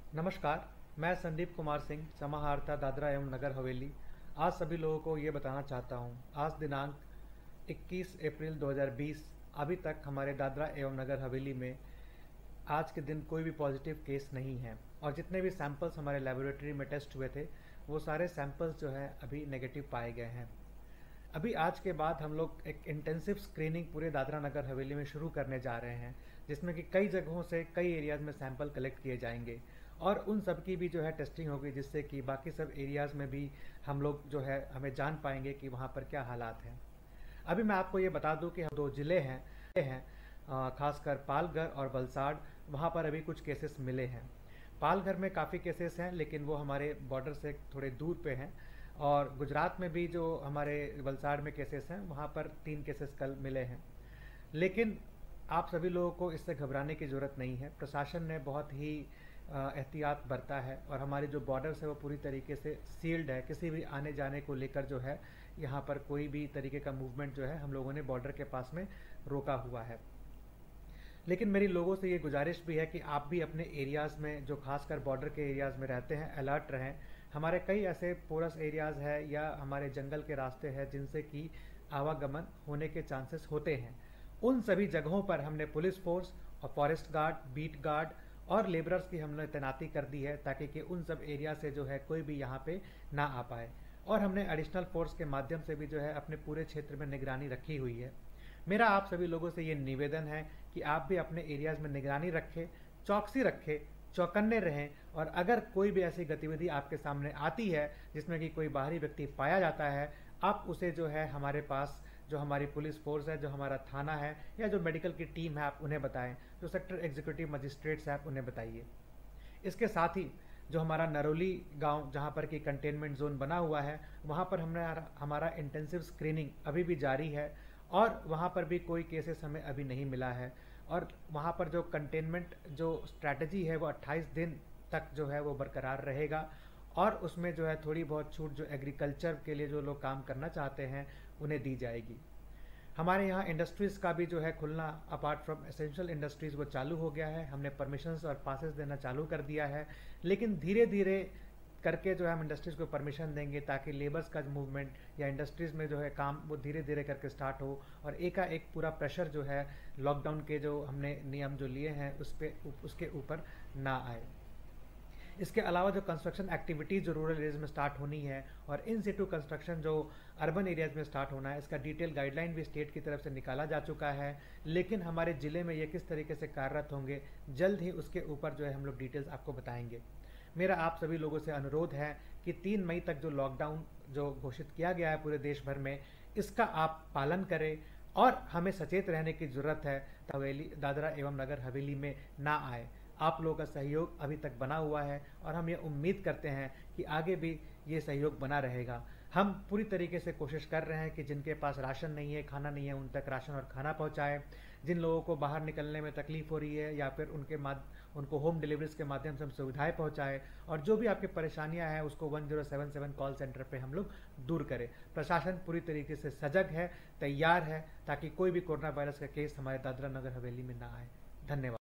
नमस्कार। मैं संदीप कुमार सिंह, समाहर्ता दादरा एवं नगर हवेली, आज सभी लोगों को ये बताना चाहता हूँ। आज दिनांक 21 अप्रैल 2020 अभी तक हमारे दादरा एवं नगर हवेली में आज के दिन कोई भी पॉजिटिव केस नहीं है और जितने भी सैंपल्स हमारे लेबोरेटरी में टेस्ट हुए थे वो सारे सैंपल्स जो है अभी नेगेटिव पाए गए हैं। अभी आज के बाद हम लोग एक इंटेंसिव स्क्रीनिंग पूरे दादरा नगर हवेली में शुरू करने जा रहे हैं, जिसमें कि कई जगहों से कई एरियाज़ में सैंपल कलेक्ट किए जाएंगे और उन सब की भी जो है टेस्टिंग होगी, जिससे कि बाकी सब एरियाज़ में भी हम लोग जो है हमें जान पाएंगे कि वहाँ पर क्या हालात हैं। अभी मैं आपको ये बता दूं कि हम दो ज़िले हैं खासकर पालघर और वलसाड़, वहाँ पर अभी कुछ केसेस मिले हैं। पालघर में काफ़ी केसेस हैं लेकिन वो हमारे बॉर्डर से थोड़े दूर पे हैं, और गुजरात में भी जो हमारे वलसाड़ में केसेस हैं वहाँ पर 3 केसेस कल मिले हैं। लेकिन आप सभी लोगों को इससे घबराने की ज़रूरत नहीं है। प्रशासन ने बहुत ही एहतियात बरता है और हमारी जो बॉर्डर्स है वो पूरी तरीके से सील्ड है। किसी भी आने जाने को लेकर जो है यहाँ पर कोई भी तरीके का मूवमेंट जो है हम लोगों ने बॉर्डर के पास में रोका हुआ है। लेकिन मेरी लोगों से ये गुजारिश भी है कि आप भी अपने एरियाज़ में, जो खासकर बॉर्डर के एरियाज़ में रहते हैं, अलर्ट रहें। हमारे कई ऐसे पोरस एरियाज़ है या हमारे जंगल के रास्ते हैं जिनसे कि आवागमन होने के चांसेस होते हैं। उन सभी जगहों पर हमने पुलिस फोर्स और फॉरेस्ट गार्ड, बीट गार्ड और लेबरर्स की हमने तैनाती कर दी है, ताकि कि उन सब एरिया से जो है कोई भी यहाँ पे ना आ पाए। और हमने एडिशनल फोर्स के माध्यम से भी जो है अपने पूरे क्षेत्र में निगरानी रखी हुई है। मेरा आप सभी लोगों से ये निवेदन है कि आप भी अपने एरियाज़ में निगरानी रखें, चौकसी रखें, चौकन्ने रहें, और अगर कोई भी ऐसी गतिविधि आपके सामने आती है जिसमें कि कोई बाहरी व्यक्ति पाया जाता है, आप उसे जो है हमारे पास जो हमारी पुलिस फोर्स है, जो हमारा थाना है या जो मेडिकल की टीम है, आप उन्हें बताएं। जो सेक्टर एग्जीक्यूटिव मजिस्ट्रेट्स हैं, आप उन्हें बताइए। इसके साथ ही जो हमारा नरोली गांव, जहां पर कि कंटेनमेंट जोन बना हुआ है, वहां पर हमने हमारा इंटेंसिव स्क्रीनिंग अभी भी जारी है और वहां पर भी कोई केसेस हमें अभी नहीं मिला है। और वहां पर जो कंटेनमेंट जो स्ट्रैटेजी है वो 28 दिन तक जो है वो बरकरार रहेगा, और उसमें जो है थोड़ी बहुत छूट जो एग्रीकल्चर के लिए जो लोग काम करना चाहते हैं उन्हें दी जाएगी। हमारे यहाँ इंडस्ट्रीज़ का भी जो है खुलना, अपार्ट फ्रॉम एसेंशियल इंडस्ट्रीज़, वो चालू हो गया है। हमने परमिशंस और पासेस देना चालू कर दिया है, लेकिन धीरे धीरे करके जो है हम इंडस्ट्रीज़ को परमिशन देंगे ताकि लेबर्स का मूवमेंट या इंडस्ट्रीज़ में जो है काम वो धीरे धीरे करके स्टार्ट हो और एकाएक पूरा प्रेशर जो है लॉकडाउन के जो हमने नियम जो लिए हैं उसके ऊपर ना आए। इसके अलावा जो कंस्ट्रक्शन एक्टिविटीज़ जो रूरल एरियाज़ में स्टार्ट होनी है और इन सिटू कंस्ट्रक्शन जो अर्बन एरियाज़ में स्टार्ट होना है, इसका डिटेल गाइडलाइन भी स्टेट की तरफ से निकाला जा चुका है। लेकिन हमारे ज़िले में ये किस तरीके से कार्यरत होंगे, जल्द ही उसके ऊपर जो है हम लोग डिटेल्स आपको बताएंगे। मेरा आप सभी लोगों से अनुरोध है कि 3 मई तक जो लॉकडाउन जो घोषित किया गया है पूरे देश भर में, इसका आप पालन करें और हमें सचेत रहने की ज़रूरत है हवेली, दादरा एवं नगर हवेली में ना आए। आप लोगों का सहयोग अभी तक बना हुआ है और हम ये उम्मीद करते हैं कि आगे भी ये सहयोग बना रहेगा। हम पूरी तरीके से कोशिश कर रहे हैं कि जिनके पास राशन नहीं है, खाना नहीं है, उन तक राशन और खाना पहुंचाएं। जिन लोगों को बाहर निकलने में तकलीफ हो रही है या फिर उनको होम डिलीवरीज के माध्यम से हम सुविधाएं पहुंचाएं, और जो भी आपकी परेशानियां हैं उसको 1077 कॉल सेंटर पे हम लोग दूर करें। प्रशासन पूरी तरीके से सजग है, तैयार है, ताकि कोई भी कोरोना वायरस का केस हमारे दादरा नगर हवेली में ना आए। धन्यवाद।